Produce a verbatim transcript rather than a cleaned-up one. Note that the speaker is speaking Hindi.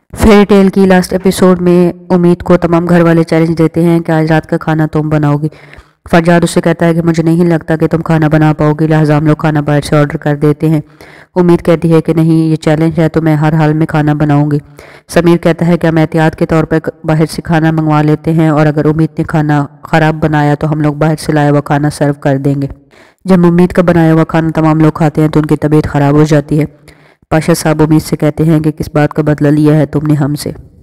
फेरी टेल की लास्ट एपिसोड में उम्मीद को तमाम घर वाले चैलेंज देते हैं कि आज रात का खाना तुम बनाओगी। फरजाद उससे कहता है कि मुझे नहीं लगता कि तुम खाना बना पाओगी, लिहाजा हम लोग खाना बाहर से ऑर्डर कर देते हैं। उम्मीद कहती है कि नहीं, ये चैलेंज है तो मैं हर हाल में खाना बनाऊंगी। समीर कहता है कि हम एहतियात के तौर पर बाहर से खाना मंगवा लेते हैं और अगर उम्मीद ने खाना ख़राब बनाया तो हम लोग बाहर से लाया हुआ खाना सर्व कर देंगे। जब उम्मीद का बनाया हुआ खाना तमाम लोग खाते हैं तो उनकी तबीयत ख़राब हो जाती है। पाशा साहब उम्मीद से कहते हैं कि किस बात का बदला लिया है तुमने हमसे।